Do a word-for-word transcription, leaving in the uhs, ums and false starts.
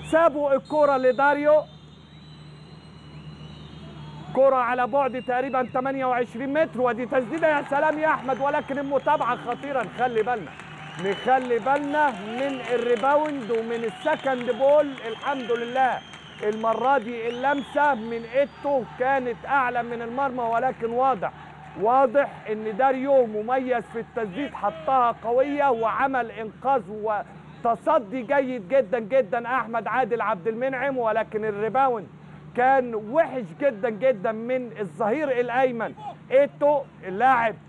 سابوا الكرة لداريو، كرة على بعد تقريبا ثمانية وعشرين متر، ودي تسديدة يا سلام يا أحمد، ولكن المتابعة خطيرة. نخلي بالنا نخلي بالنا من الريباوند ومن السكند بول. الحمد لله المرة دي اللمسة من إيتو كانت أعلى من المرمى، ولكن واضح واضح إن داريو مميز في التسديد، حطها قوية وعمل إنقاذ وتصدي جيد جدا جدا أحمد عادل عبد المنعم، ولكن الريباوند كان وحش جدا جدا من الظهير الأيمن إيتو اللاعب